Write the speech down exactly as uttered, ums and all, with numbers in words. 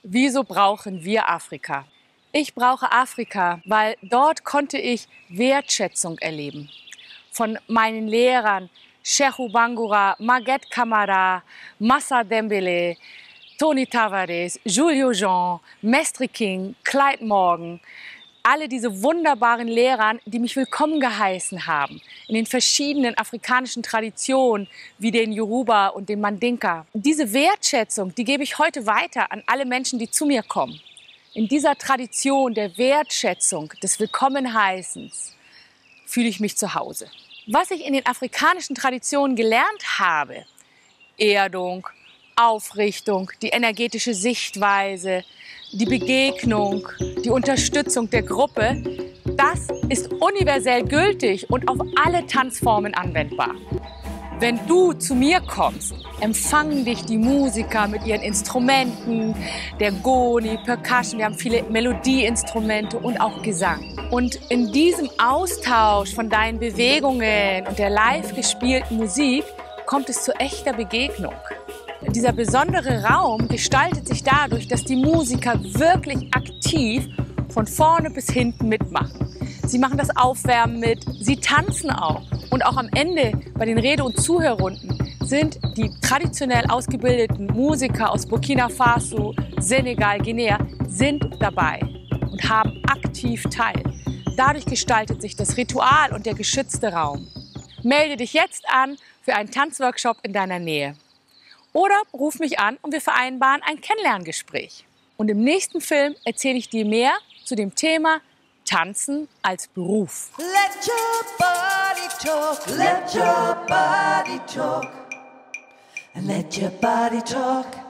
Wieso brauchen wir Afrika? Ich brauche Afrika, weil dort konnte ich Wertschätzung erleben. Von meinen Lehrern, Shehu Bangura, Maguette Camara, Massa Dembele, Tony Tavares, Julio Jean, Mestre King, Clyde Morgan. Alle diese wunderbaren Lehrer, die mich willkommen geheißen haben in den verschiedenen afrikanischen Traditionen wie den Yoruba und den Mandinka. Diese Wertschätzung, die gebe ich heute weiter an alle Menschen, die zu mir kommen. In dieser Tradition der Wertschätzung, des Willkommenheißens, fühle ich mich zu Hause. Was ich in den afrikanischen Traditionen gelernt habe, Erdung, Aufrichtung, die energetische Sichtweise, die Begegnung, die Unterstützung der Gruppe, das ist universell gültig und auf alle Tanzformen anwendbar. Wenn du zu mir kommst, empfangen dich die Musiker mit ihren Instrumenten, der Goni, Percussion, wir haben viele Melodieinstrumente und auch Gesang. Und in diesem Austausch von deinen Bewegungen und der live gespielten Musik kommt es zu echter Begegnung. Dieser besondere Raum gestaltet sich dadurch, dass die Musiker wirklich aktiv von vorne bis hinten mitmachen. Sie machen das Aufwärmen mit, sie tanzen auch. Und auch am Ende bei den Rede- und Zuhörrunden sind die traditionell ausgebildeten Musiker aus Burkina Faso, Senegal, Guinea sind dabei und haben aktiv teil. Dadurch gestaltet sich das Ritual und der geschützte Raum. Melde dich jetzt an für einen Tanzworkshop in deiner Nähe. Oder ruf mich an und wir vereinbaren ein Kennenlerngespräch. Und im nächsten Film erzähle ich dir mehr zu dem Thema Tanzen als Beruf. Let your body talk, let your body talk, and let your body talk.